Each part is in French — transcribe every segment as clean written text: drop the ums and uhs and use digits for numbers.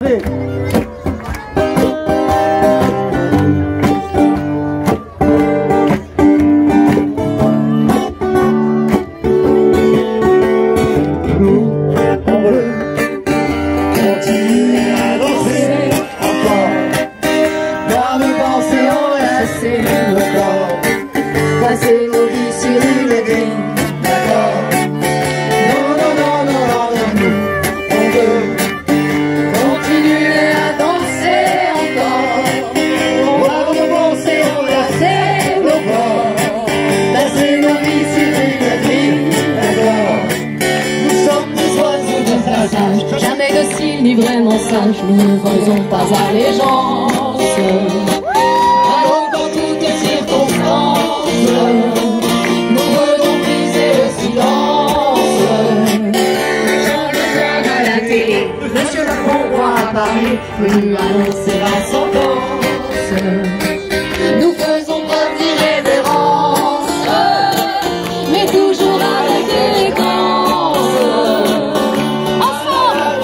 fait. Passer nos vies sur une grille, d'accord. Non, non, non, non, non, non, nous, on veut continuer à danser encore. On va recommencer, enlacer nos corps. Passer nos vies sur une grille, d'accord. Nous sommes des oiseaux de passage, jamais dociles ni vraiment sages. Nous ne faisons pas allégeance. Alors dans toutes circonstances, nous venons briser le silence. Jean Le Guen à la télé, Monsieur le Roi à Paris, venu annoncer la sentence. Nous faisons preuve d'irrévérence, mais toujours avec élégance. Ensemble,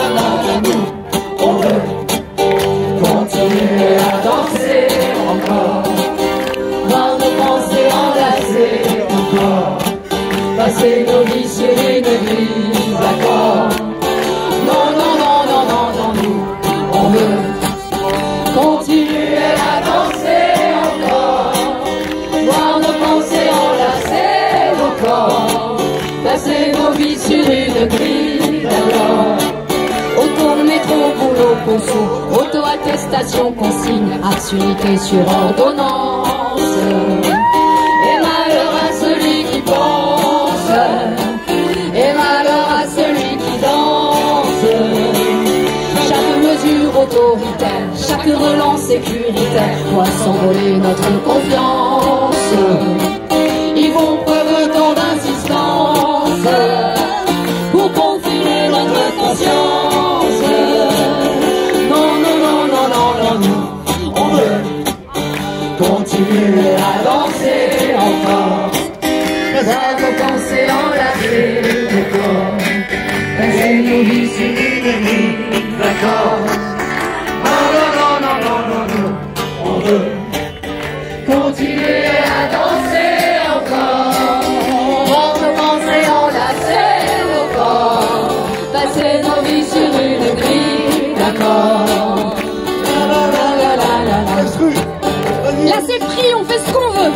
on veut continuer à danser encore. Voir nos pensées enlacées encore. Passer nos vies sur une grille, d'accord. Non, non, non, non, non, non, nous, on veut continuer à danser encore. Voir nos pensées enlacées encore. Passer nos vies sur une grille, d'accord. Auto, métro, boulot, conso, auto-attestation, consigne, absurdité sur ordonnance. Et malheur à celui qui pense, et malheur à celui qui danse. Chaque mesure autoritaire, chaque relance sécuritaire doit s'envoler notre confiance. Ils vont preuve tant d'insistance pour confiner notre conscience. Non, non, non, non, non, non, nous, on veut continuer à danser encore. À nos pensées enlacées le corps. Passer nos vies sur une grille, d'accord. Non, non, non, non, non, non, non, on veut continuer à danser encore. Voir nos pensées enlacées le corps. Passer nos vies sur une grille, d'accord. La la la la la la la. Là c'est pris, on fait ce qu'on veut.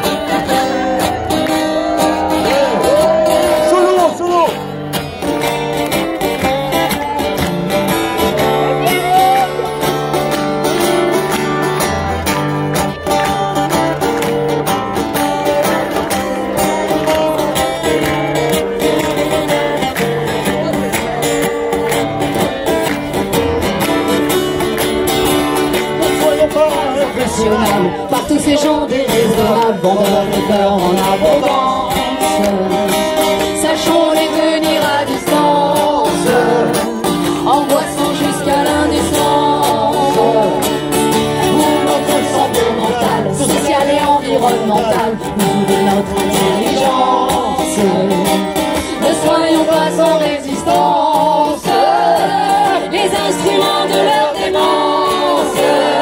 Solo, solo. Par tous ces gens déraisonnables, vendeurs de peur en abondance. Sachons les tenir à distance, angoissant jusqu'à l'indécence. Pour notre santé mentale, sociale et environnementale, nous de notre intelligence. Ne soyons pas sans résistance, les instruments de leur démence.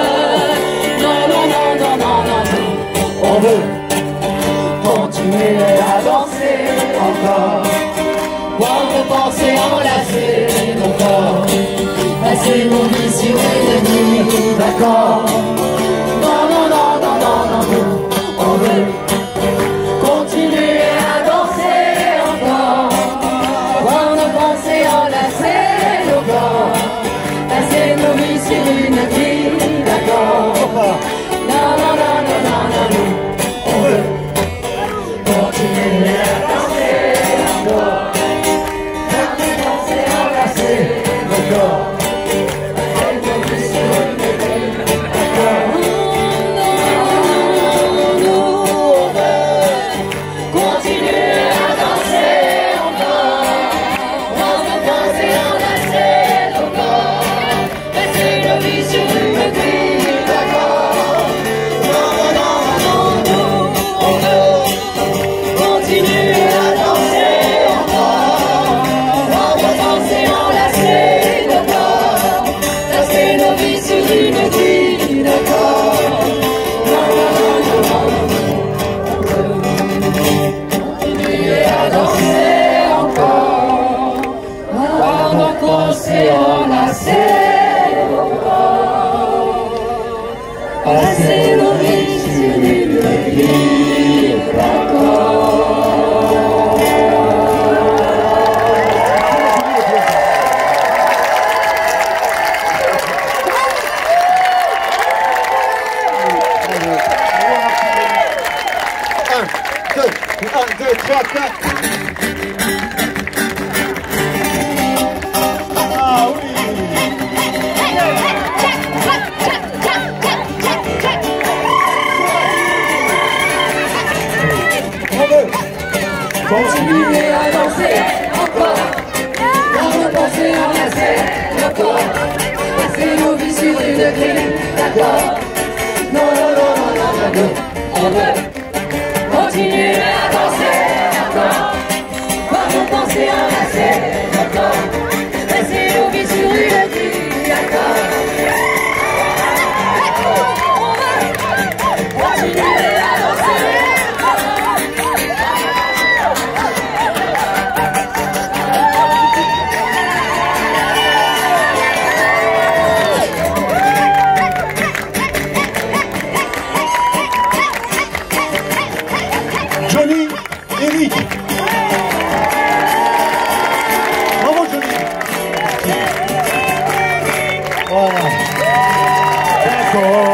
On veut continuer à danser encore. Voir nos pensées enlacer nos corps. Passer nos vies sur une grille, d'accord. Non, non, non, non, non, non, nous, on veut continuer à danser encore. Voir nos pensées enlacer nos corps. Passer nos vies sur une grille, d'accord. Non, non, non, non, non, non, nous, on veut continuer à danser encore. Voir nos pensées enlacer nos corps. Passer nos vies sur une grille, d'accord. 3, 4. Ah oui. Continuez à danser encore, quand vous pensez enlacer encore, passer nos vies sur une grille, d'accord? Non, non, non, non, non, non, non, on veut continuer à danser encore, quand vous pensez enlacer encore, passer nos vies sur une grille, d'accord? On veut continuer à danser. Johnny, Eric. Bravo Johnny. Voilà. D'accord.